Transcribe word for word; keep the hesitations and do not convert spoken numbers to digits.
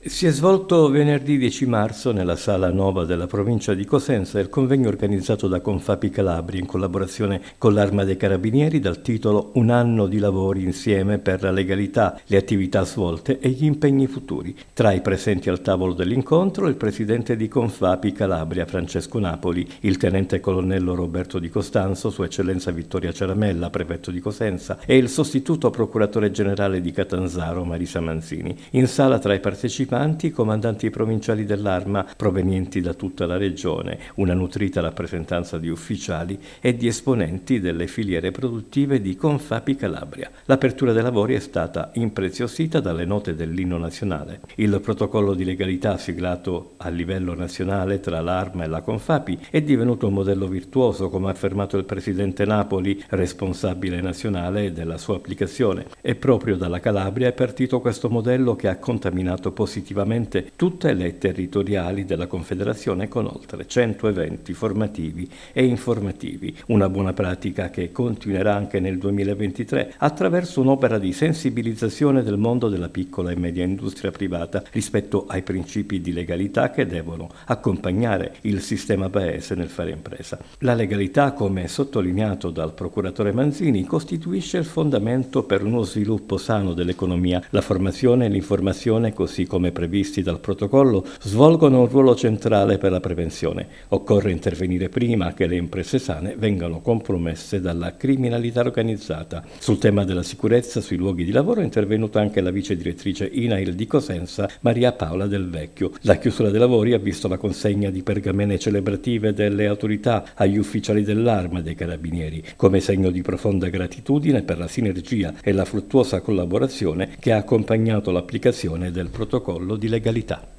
Si è svolto venerdì dieci marzo nella Sala Nova della provincia di Cosenza il convegno organizzato da Confapi Calabria in collaborazione con l'Arma dei Carabinieri dal titolo Un anno di lavori insieme per la legalità, le attività svolte e gli impegni futuri. Tra i presenti al tavolo dell'incontro il presidente di Confapi Calabria Francesco Napoli, il tenente colonnello Roberto Di Costanzo, Sua Eccellenza Vittoria Ciaramella, prefetto di Cosenza, e il sostituto procuratore generale di Catanzaro Marisa Manzini. In sala tra i partecipanti i comandanti provinciali dell'Arma provenienti da tutta la regione, una nutrita rappresentanza di ufficiali e di esponenti delle filiere produttive di Confapi Calabria. L'apertura dei lavori è stata impreziosita dalle note dell'inno nazionale. Il protocollo di legalità siglato a livello nazionale tra l'Arma e la Confapi è divenuto un modello virtuoso, come ha affermato il presidente Napoli, responsabile nazionale della sua applicazione. E proprio dalla Calabria è partito questo modello che ha contaminato positivamente tutte le territoriali della Confederazione con oltre cento eventi formativi e informativi, una buona pratica che continuerà anche nel duemilaventitré attraverso un'opera di sensibilizzazione del mondo della piccola e media industria privata rispetto ai principi di legalità che devono accompagnare il sistema paese nel fare impresa. La legalità, come sottolineato dal procuratore Manzini, costituisce il fondamento per uno sviluppo sano dell'economia. La formazione e l'informazione, così come previsti dal protocollo, svolgono un ruolo centrale per la prevenzione. Occorre intervenire prima che le imprese sane vengano compromesse dalla criminalità organizzata. Sul tema della sicurezza sui luoghi di lavoro è intervenuta anche la vice direttrice I N A I L di Cosenza, Maria Paola Del Vecchio. La chiusura dei lavori ha visto la consegna di pergamene celebrative delle autorità agli ufficiali dell'Arma dei Carabinieri, come segno di profonda gratitudine per la sinergia e la fruttuosa collaborazione che ha accompagnato l'applicazione del protocollo di legalità.